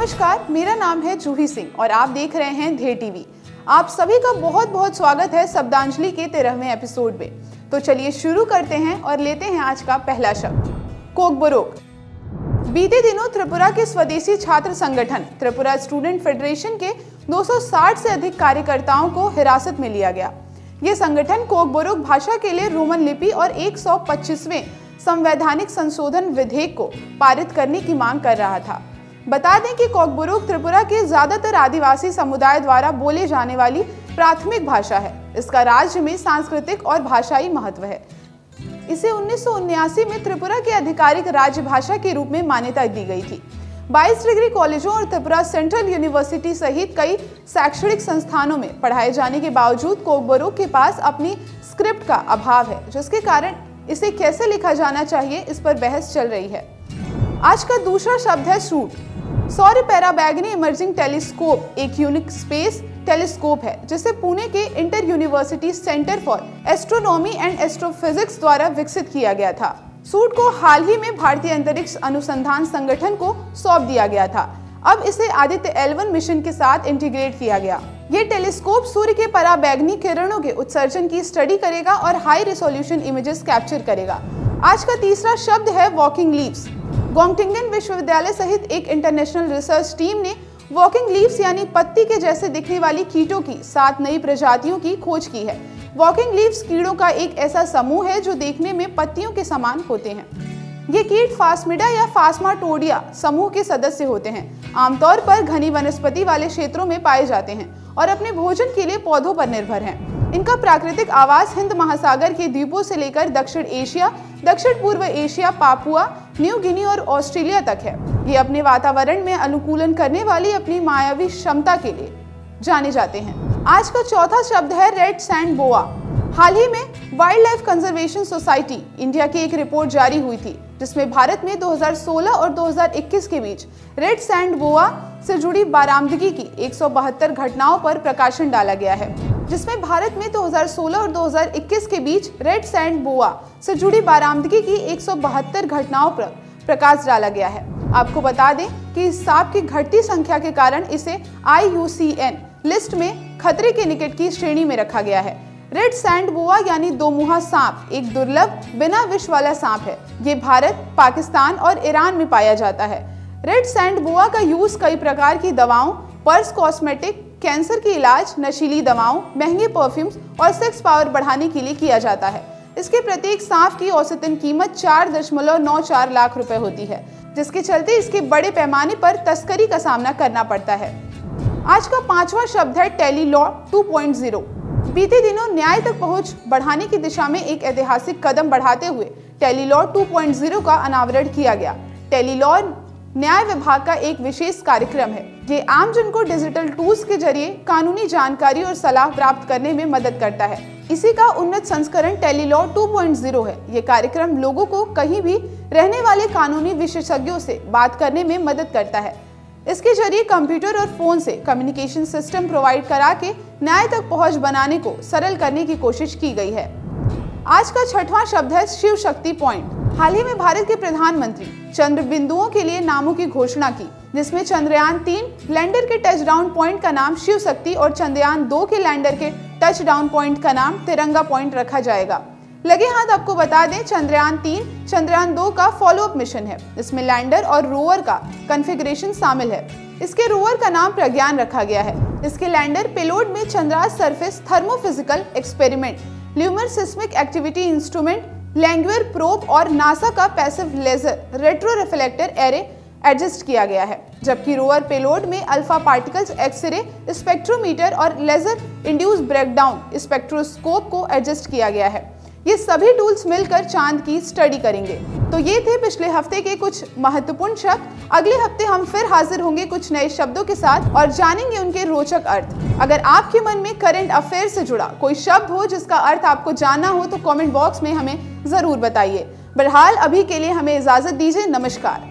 नमस्कार, मेरा नाम है जूही सिंह और आप देख रहे हैं ढे टीवी। आप सभी का बहुत बहुत स्वागत है शब्दांजलि के 13वें एपिसोड में। तो चलिए शुरू करते हैं और लेते हैं आज का पहला शब्द, कोकबोरोक। बीते दिनों त्रिपुरा के स्वदेशी छात्र संगठन त्रिपुरा स्टूडेंट फेडरेशन के 260 से अधिक कार्यकर्ताओं को हिरासत में लिया गया। ये संगठन कोकबोरोक भाषा के लिए रोमन लिपि और 125वें संवैधानिक संशोधन विधेयक को पारित करने की मांग कर रहा था। बता दें कि कोकबोरोक त्रिपुरा के ज्यादातर आदिवासी समुदाय द्वारा बोले जाने वाली प्राथमिक भाषा है। इसका राज्य में सांस्कृतिक और भाषाई महत्व है। इसे 1979 में त्रिपुरा की आधिकारिक राज्य भाषा के रूप में मान्यता दी गई थी। 22 डिग्री कॉलेजों और त्रिपुरा सेंट्रल यूनिवर्सिटी सहित कई शैक्षणिक संस्थानों में पढ़ाए जाने के बावजूद कोकबोरोक के पास अपनी स्क्रिप्ट का अभाव है, जिसके कारण इसे कैसे लिखा जाना चाहिए इस पर बहस चल रही है। आज का दूसरा शब्द है शूट। सौर पैराबैगनी इमर्जिंग टेलीस्कोप एक यूनिक स्पेस टेलीस्कोप है, जिसे पुणे के inter university centre for astronomy and astrophysics द्वारा विकसित किया गया था। सूट को हाल ही में भारतीय अंतरिक्ष अनुसंधान संगठन को सौंप दिया गया था। अब इसे आदित्य L1 मिशन के साथ इंटीग्रेट किया गया। ये टेलीस्कोप सूर्य के पराबैंगनी किरणों के उत्सर्जन की स्टडी करेगा और हाई रिजोल्यूशन इमेजेस कैप्चर करेगा। आज का तीसरा शब्द है वॉकिंग लीव्स। गोंगटिंगन विश्वविद्यालय सहित एक इंटरनेशनल रिसर्च टीम ने वॉकिंग लीव्स यानी पत्ती के जैसे दिखने वाली कीटों की 7 नई प्रजातियों की खोज की है। वॉकिंग लीव्स कीड़ों का एक ऐसा समूह है जो देखने में पत्तियों के समान होते हैं। ये कीट फास्मिडा या फास्माटोडिया समूह के सदस्य होते हैं। आमतौर पर घनी वनस्पति वाले क्षेत्रों में पाए जाते हैं और अपने भोजन के लिए पौधों पर निर्भर हैं। इनका प्राकृतिक आवास हिंद महासागर के द्वीपों से लेकर दक्षिण एशिया, दक्षिण पूर्व एशिया, पापुआ न्यू गिनी और ऑस्ट्रेलिया तक है। ये अपने वातावरण में अनुकूलन करने वाली अपनी मायावी क्षमता के लिए जाने जाते हैं। आज का चौथा शब्द है रेड सैंड बोआ। हाल ही में wildlife conservation society India की एक रिपोर्ट जारी हुई थी, जिसमें भारत में 2016 और 2021 के बीच रेड सैंड बोआ से जुड़ी बरामदगी की 172 घटनाओं पर प्रकाशन डाला गया है। जिसमें भारत में 2016 और 2021 के बीच रेड सैंड बोआ से जुड़ी बरामदगी की 172 घटनाओं पर प्रकाश डाला गया है। आपको बता दें कि इस सांप की घटती संख्या के कारण इसे IUCN लिस्ट में खतरे के निकट की श्रेणी में रखा गया है। रेड सैंड बोआ यानी दोमुहा सांप एक दुर्लभ बिना विष वाला सांप है। ये भारत, पाकिस्तान और ईरान में पाया जाता है। रेड सैंड बोआ का यूज कई प्रकार की दवाओं, पर्स कॉस्मेटिक, कैंसर के इलाज, नशीली दवाओं, महंगे परफ्यूम्स और सेक्स पावर बढ़ाने के लिए किया जाता है। इसके प्रत्येक सांप की औसतन कीमत 4.94 लाख रुपए होती है, जिसके चलते इसके बड़े पैमाने पर तस्करी का सामना करना पड़ता है। आज का पांचवा शब्द है टेलीलॉ 2.0। बीते दिनों न्याय तक पहुंच बढ़ाने की दिशा में एक ऐतिहासिक कदम बढ़ाते हुए टेलीलॉ 2.0 का अनावरण किया गया। टेलीलॉ न्याय विभाग का एक विशेष कार्यक्रम है। ये आमजन को डिजिटल टूल्स के जरिए कानूनी जानकारी और सलाह प्राप्त करने में मदद करता है। इसी का उन्नत संस्करण टेलीलॉ 2.0 है। ये कार्यक्रम लोगों को कहीं भी रहने वाले कानूनी विशेषज्ञों से बात करने में मदद करता है। इसके जरिए कंप्यूटर और फोन से कम्युनिकेशन सिस्टम प्रोवाइड करा के न्याय तक पहुंच बनाने को सरल करने की कोशिश की गई है। आज का छठवां शब्द है शिव शक्ति पॉइंट। हाल ही में भारत के प्रधानमंत्री चंद्र बिंदुओं के लिए नामों की घोषणा की, जिसमें चंद्रयान 3 लैंडर के टचडाउन पॉइंट का नाम शिव शक्ति और चंद्रयान 2 के लैंडर के टचडाउन पॉइंट का नाम तिरंगा पॉइंट रखा जाएगा। लगे हाथ आपको बता दें, चंद्रयान 3 चंद्रयान 2 का फॉलोअप मिशन है। इसमें लैंडर और रोवर का कॉन्फ़िगरेशन शामिल है। इसके रोवर का नाम प्रज्ञान रखा गया है। इसके लैंडर पेलोड में चंद्रार्थ surface thermophysical experiment, lunar seismic activity instrument, Langmuir probe और नासा का passive laser retro reflector array adjust किया गया है। जबकि रोवर पेलोड में अल्फा पार्टिकल्स एक्सरे स्पेक्ट्रोमीटर और लेजर इंड्यूस ब्रेकडाउन स्पेक्ट्रोस्कोप को एडजस्ट किया गया है। ये सभी टूल्स मिलकर चांद की स्टडी करेंगे। तो ये थे पिछले हफ्ते के कुछ महत्वपूर्ण शब्द। अगले हफ्ते हम फिर हाजिर होंगे कुछ नए शब्दों के साथ और जानेंगे उनके रोचक अर्थ। अगर आपके मन में करंट अफेयर से जुड़ा कोई शब्द हो जिसका अर्थ आपको जानना हो तो कमेंट बॉक्स में हमें जरूर बताइए। बहरहाल अभी के लिए हमें इजाजत दीजिए। नमस्कार।